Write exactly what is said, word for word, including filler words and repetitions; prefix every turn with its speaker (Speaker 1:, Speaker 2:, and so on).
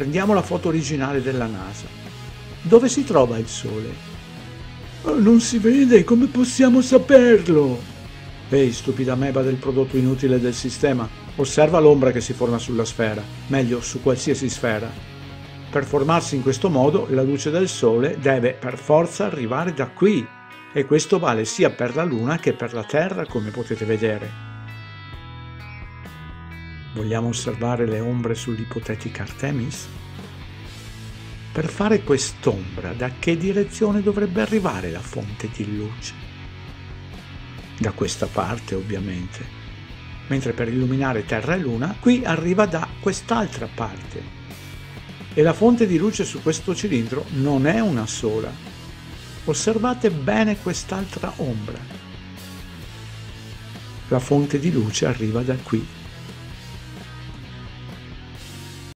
Speaker 1: Prendiamo la foto originale della NASA. Dove si trova il Sole? Oh, non si vede, come possiamo saperlo? Ehi, stupida ameba del prodotto inutile del sistema, osserva l'ombra che si forma sulla sfera, meglio su qualsiasi sfera. Per formarsi in questo modo, la luce del Sole deve per forza arrivare da qui, e questo vale sia per la Luna che per la Terra, come potete vedere. Vogliamo osservare le ombre sull'ipotetica Artemis? Per fare quest'ombra, da che direzione dovrebbe arrivare la fonte di luce? Da questa parte, ovviamente. Mentre per illuminare Terra e Luna, qui arriva da quest'altra parte. E la fonte di luce su questo cilindro non è una sola. Osservate bene quest'altra ombra. La fonte di luce arriva da qui.